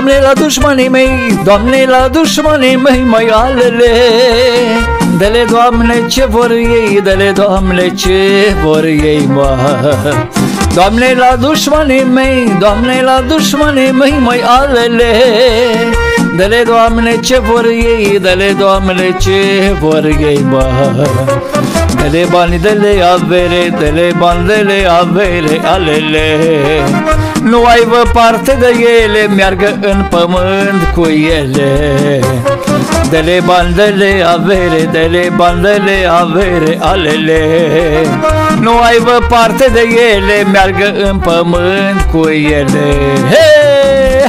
Doamne, la dușmanii mei, Doamne, la dușmanii mei, măi alele. Dă-le, Doamne, ce vor ei, dă-le, Doamne, ce vor ei, mă. Doamne, la dușmanii mei, Doamne, la dușmanii mei, măi alele. Dă-le, Doamne, ce vor ei, dă-le, Doamne, ce vor ei, mă. Dă-le bani, dă-le avere, dă-le bani, dă-le avere, alele. Nu aibă parte de ele, meargă în pământ cu ele. Dă-le bani, dă-le avere, dă-le bani, dă-le avere, alele. Nu aibă parte de ele, meargă în pământ cu ele. Hey!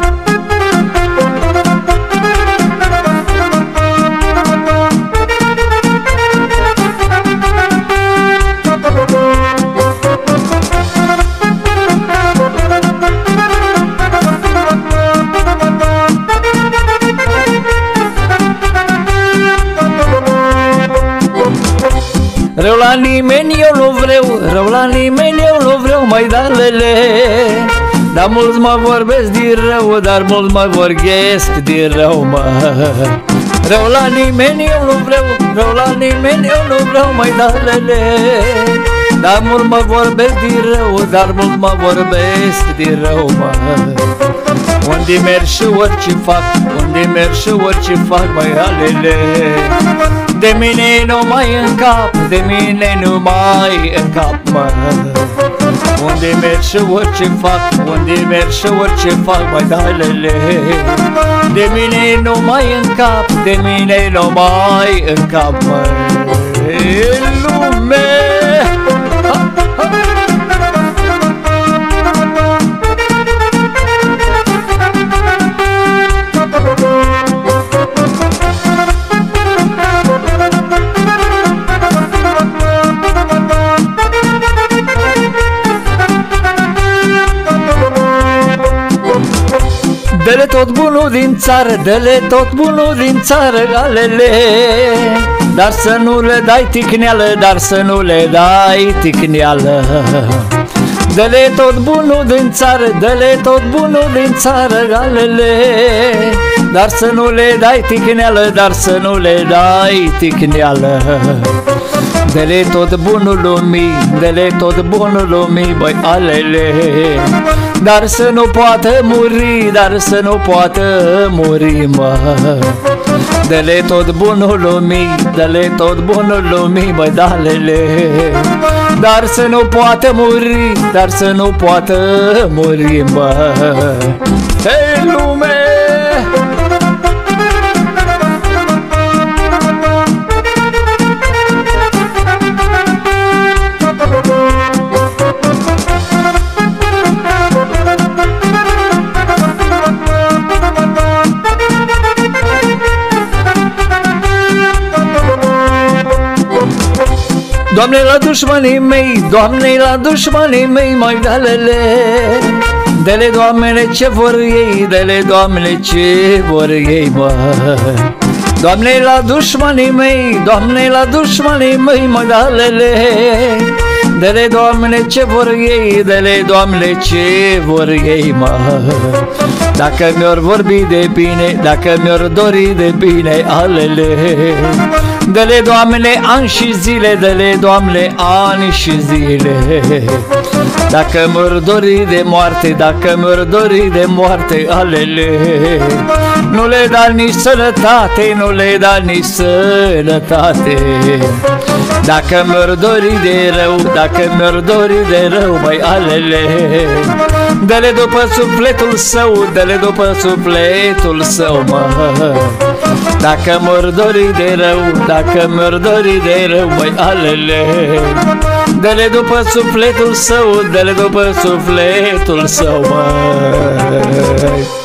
Rău la nimeni eu nu vreau, rău la nimeni eu nu vreau, mai dalele. Dar mulți mă vorbesc din rău, dar mulți mă vorbesc din rău, mă. Rău la nimeni eu nu vreau, rău la nimeni eu nu vreau, mai dalele. Dar mulți mă vorbesc din rău, dar mulți mă vorbesc din rău, mă. Unde merg și orice fac, unde merg și orice fac, mai alele. De mine nu mai în cap, de mine nu mai în cap, mă. Unde merg și orice fac, unde merg și orice fac, mai dalele. De mine nu mai în cap, de mine nu mai în cap, mă. Lume! Dă-le tot bunul din țară, dă-le tot bunul din țară, alele. Dar să nu le dai ticneală, dar să nu le dai ticneală. Dă-le tot bunul din țară, dă-le tot bunul din țară, alele. Dar să nu le dai ticneală, dar să nu le dai ticneală. Dă-le tot bunul lumii, dă-le tot bunul lumii, băi, alele. Dar să nu poată muri, dar să nu poată muri, mă. Dă-le tot bunul lumii, dă-le tot bunul lumii, băi, dalele. Dar să nu poată muri, dar să nu poată muri, mă. Hei, lume! Doamne, la dușmanii mei, Doamne, la dușmanii mei, mai dalele. Dă-le, Doamne, ce vor ei, dă-le, Doamne, ce vor ei, mă. Doamne, la dușmanii mei, Doamne, la dușmanii mei, mai dalele. Dă-le, Doamne, ce vor ei, dă-le, Doamne, ce vor ei, mă. Dacă mi-or vorbi de bine, dacă mi-or dori de bine, alele. Dă-le, Doamne, ani și zile, dă-le, Doamne, ani și zile. Dacă mi-or dori de moarte, dacă mi-or dori de moarte, alele. Nu le da nici sănătate, nu le da nici sănătate. Dacă mi-or dori de rău, dacă mi-or dori de rău, băi, alele. Dă-le după sufletul său, dă-le după sufletul său, mă. Dacă mi-or dori de rău, dacă mi-or dori de rău, băi, alele. Dă-le după sufletul său, dă-le după sufletul său, mă.